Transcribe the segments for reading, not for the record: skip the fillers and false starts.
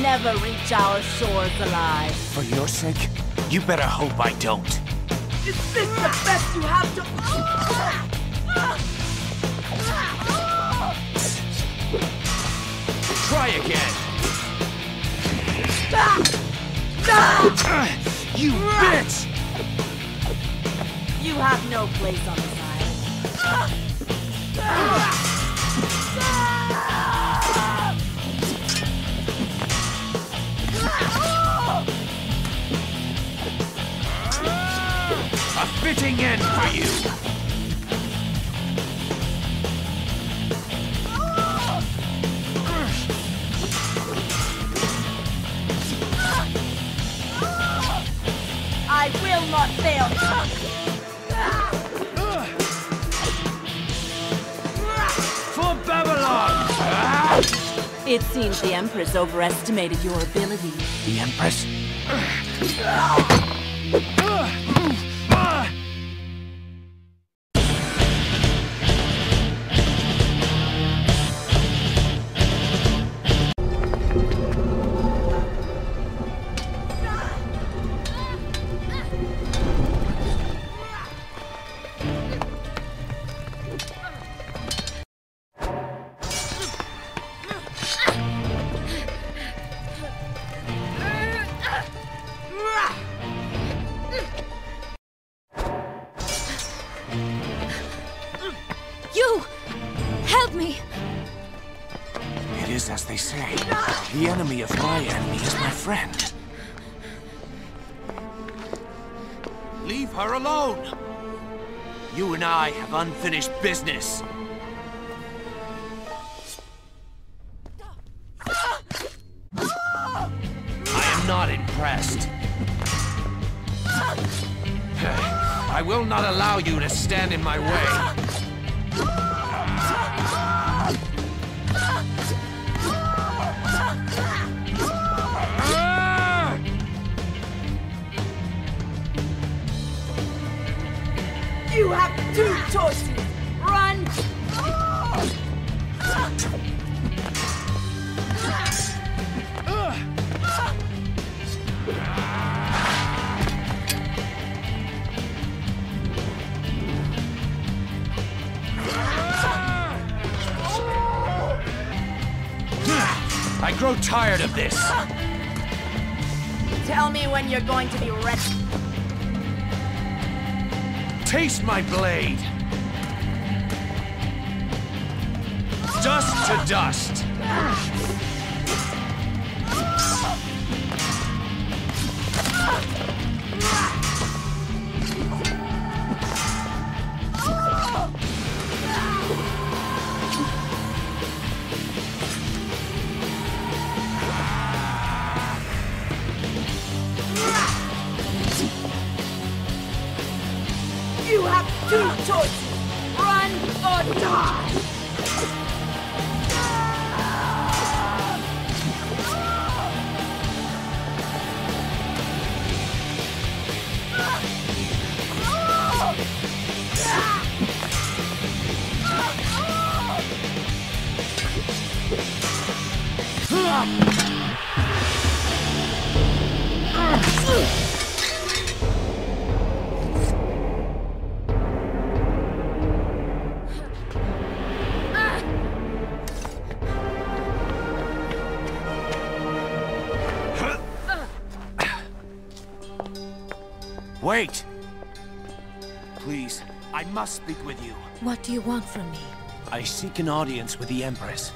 never reach our shores alive. For your sake, you better hope I don't. Is this the best you have to... Try again! You bitch! You have no place on this island. A fitting end for you! I will not fail. For Babylon! It seems the Empress overestimated your ability. The Empress? You! Help me! It is as they say. The enemy of my enemy is my friend. Leave her alone! You and I have unfinished business. I am not impressed. I will not allow you to stand in my way. You have two choices. Run! I grow tired of this. Tell me when you're going to be ready. Taste my blade. Dust to dust. You have two choices. Run or die. Wait! Please, I must speak with you. What do you want from me? I seek an audience with the Empress.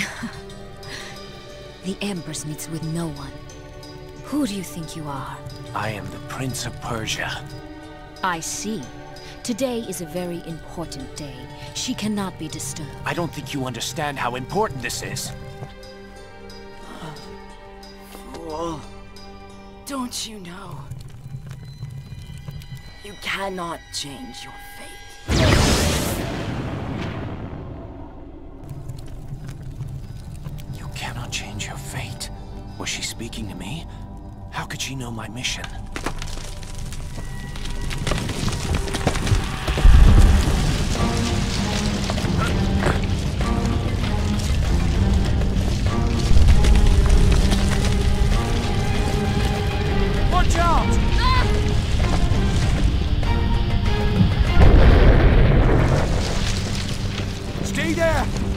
The Empress meets with no one. Who do you think you are? I am the Prince of Persia. I see. Today is a very important day. She cannot be disturbed. I don't think you understand how important this is. Fool. Don't you know? You cannot change your fate. You cannot change your fate. Was she speaking to me? How could she know my mission?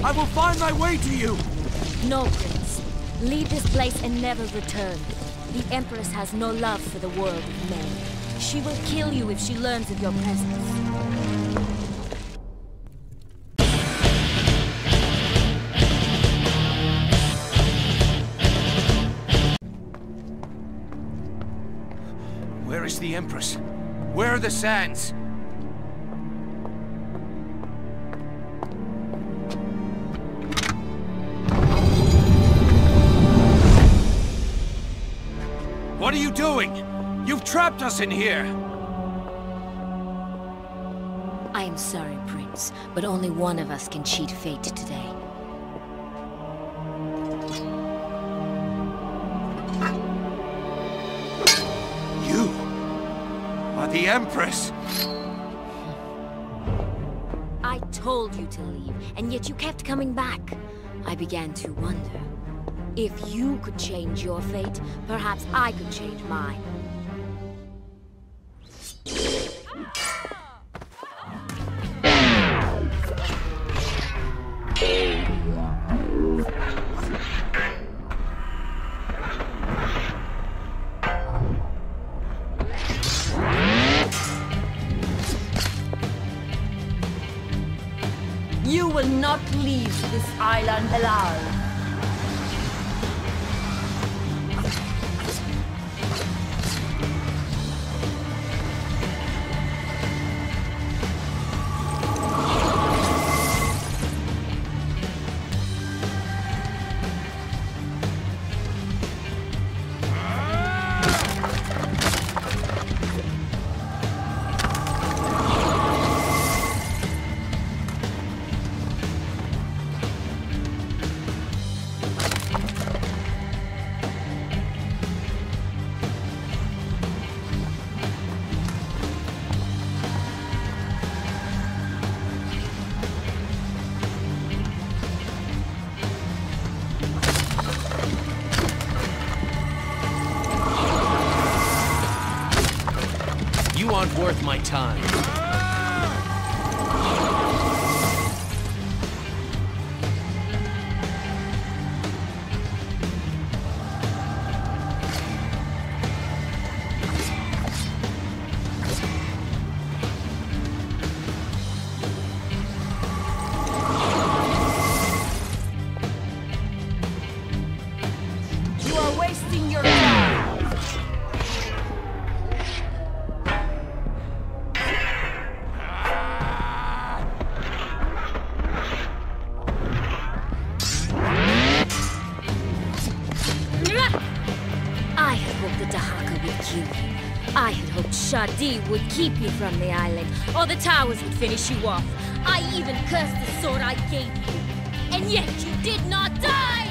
I will find my way to you! No, Prince. Leave this place and never return. The Empress has no love for the world of men. She will kill you if she learns of your presence. Where is the Empress? Where are the sands? What are you doing? You've trapped us in here! I am sorry, Prince, but only one of us can cheat fate today. You are the Empress! I told you to leave, and yet you kept coming back. I began to wonder. If you could change your fate, perhaps I could change mine. You will not leave this island alive. You aren't worth my time. You are wasting your time. I had hoped the Dahaka would kill you. I had hoped Shadi would keep you from the island, or the towers would finish you off. I even cursed the sword I gave you. And yet you did not die!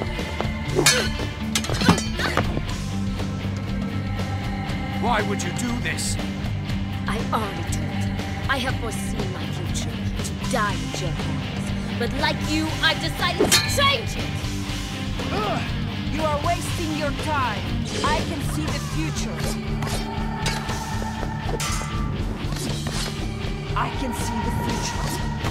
Why would you do this? I already told you. I have foreseen my future to die at your hands. But like you, I've decided to change it! You are wasting your time. I can see the future. I can see the future.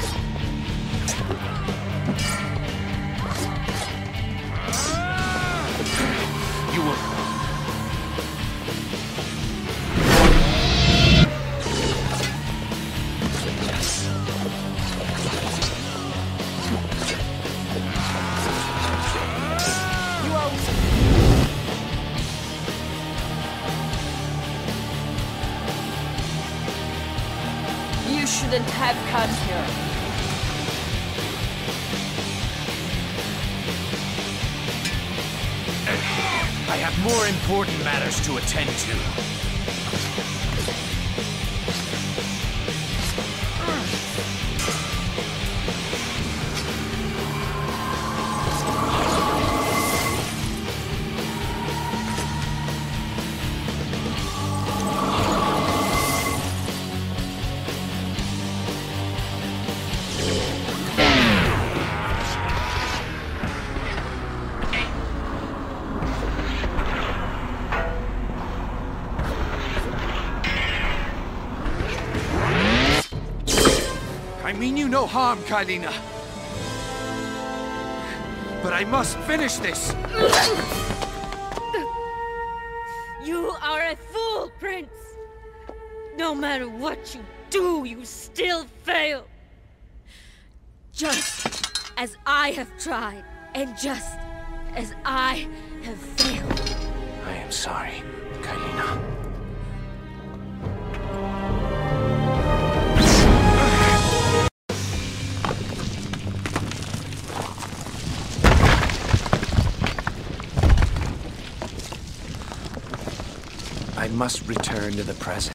You will... You shouldn't have come here. I have more important matters to attend to. I mean you no harm, Kaileena. But I must finish this! You are a fool, Prince! No matter what you do, you still fail! Just as I have tried, and just as I have failed. I am sorry, Kaileena. I must return to the present.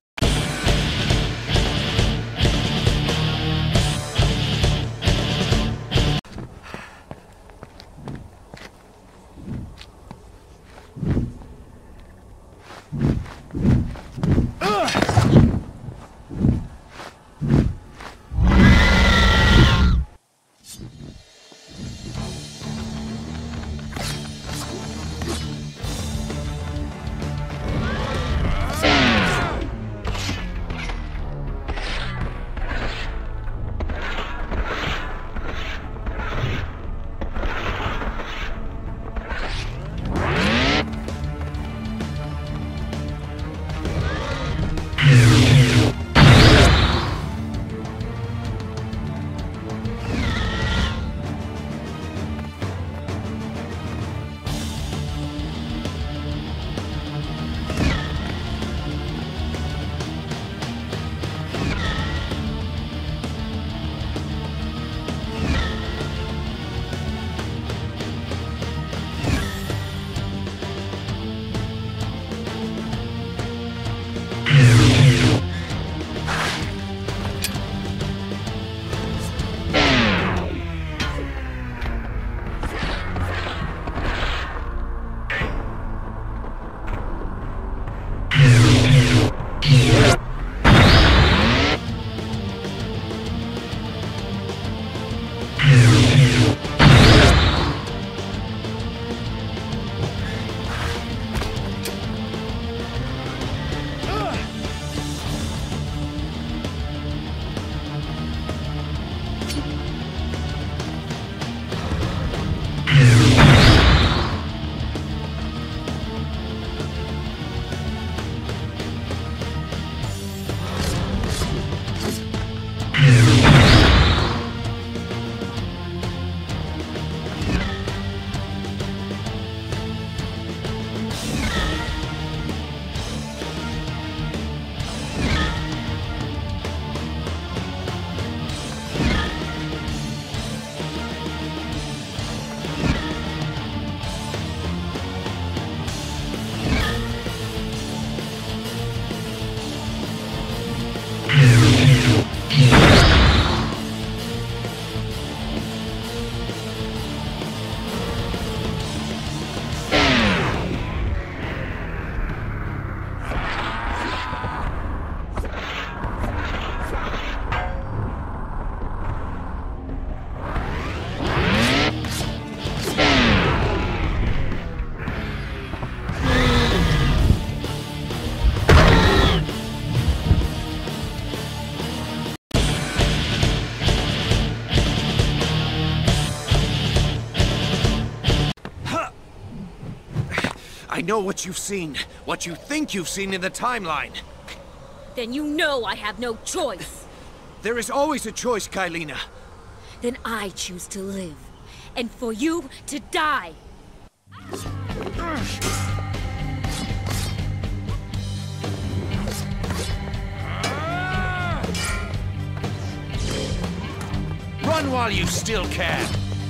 I know what you've seen, what you think you've seen in the timeline. Then you know I have no choice. There is always a choice, Kaileena. Then I choose to live, and for you to die. Run while you still can.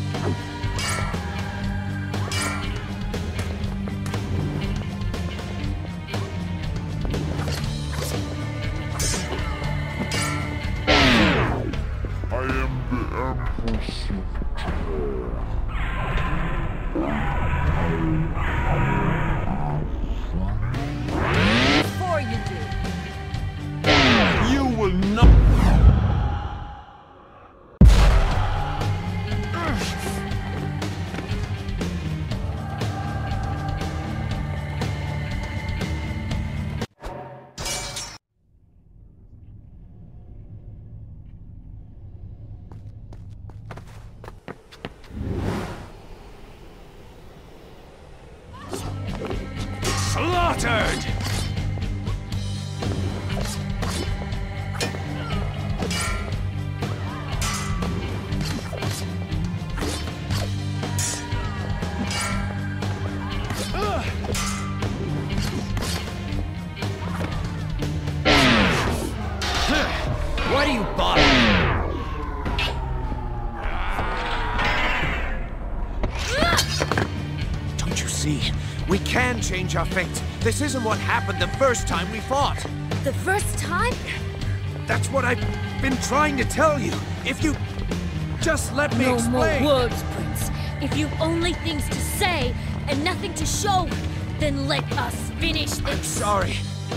Before you do. You will not. slaughtered! Why do you bother? Don't you see? We can change our fate. This isn't what happened the first time we fought. The first time? That's what I've been trying to tell you. If you just let me explain. No more words, Prince. If you've only things to say and nothing to show, then let us finish this. I'm sorry.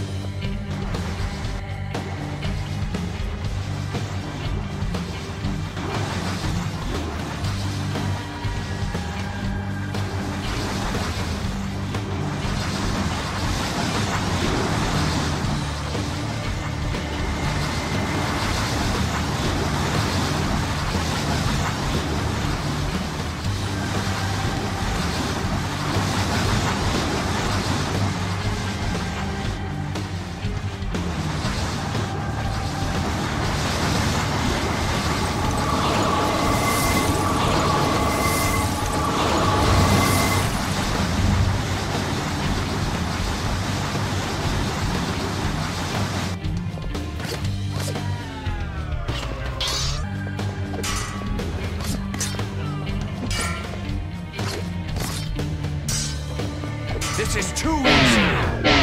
This is too easy!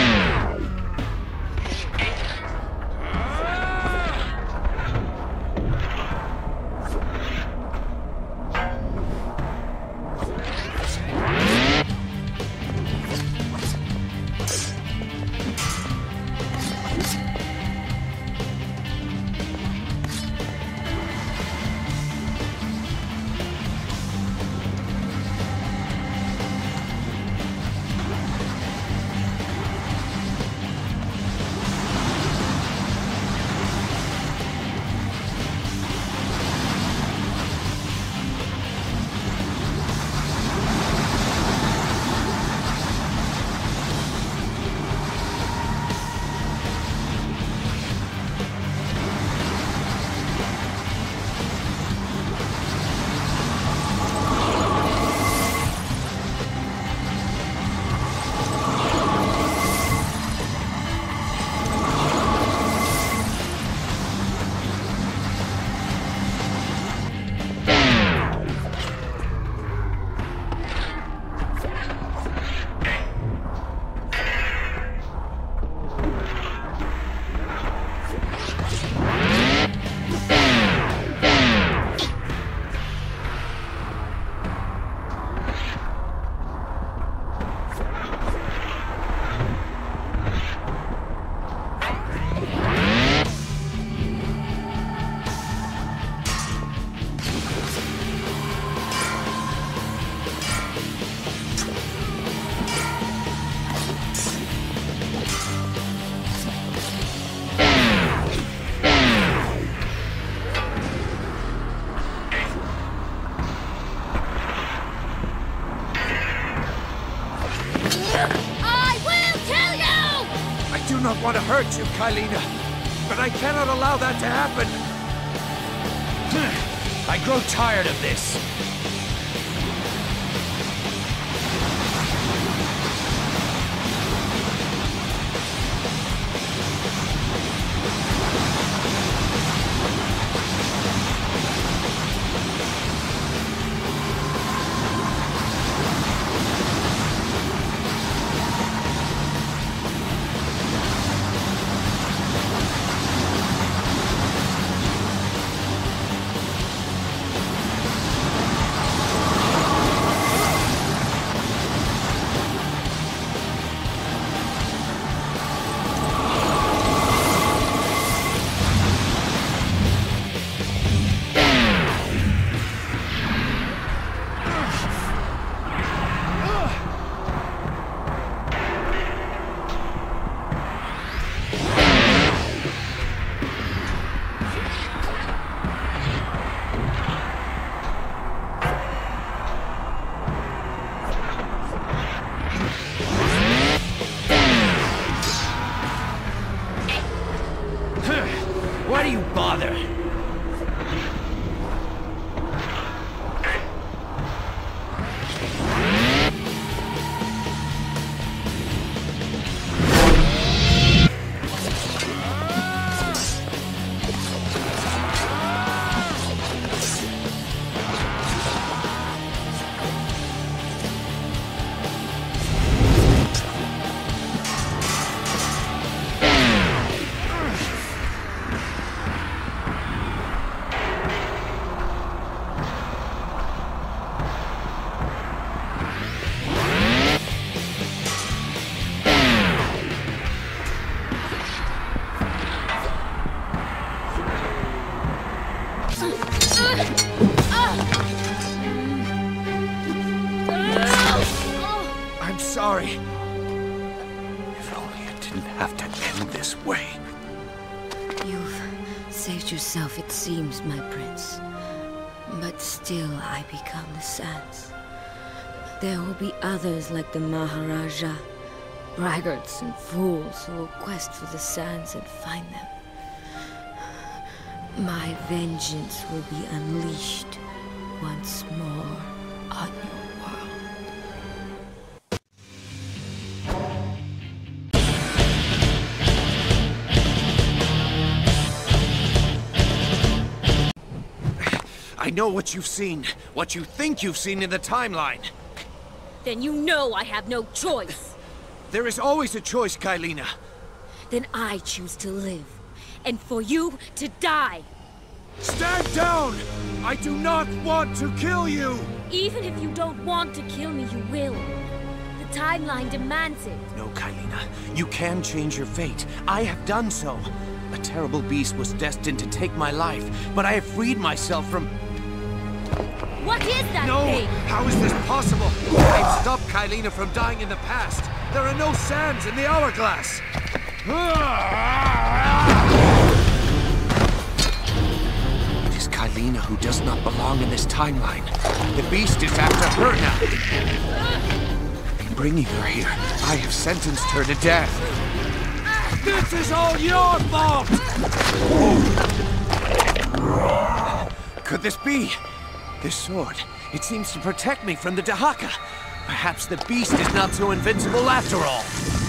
I do not want to hurt you, Kylina, but I cannot allow that to happen. I grow tired of this. Why do you bother? I'm sorry. If only it didn't have to end this way. You've saved yourself, it seems, my prince. But still I become the sands. There will be others like the Maharaja, braggarts and fools who will quest for the sands and find them. My vengeance will be unleashed once more on your world. I know what you've seen. What you think you've seen in the timeline. Then you know I have no choice. There is always a choice, Kaileena. Then I choose to live, and for you to die. Stand down! I do not want to kill you! Even if you don't want to kill me, you will. The timeline demands it. No, Kaileena. You can change your fate. I have done so. A terrible beast was destined to take my life, but I have freed myself from... What is that No! thing? How is this possible? I've stopped Kaileena from dying in the past. There are no sands in the hourglass. It is Kaileena who does not belong in this timeline. The beast is after her now. In bringing her here, I have sentenced her to death. This is all your fault! Could this be? This sword, it seems to protect me from the Dahaka. Perhaps the beast is not so invincible after all.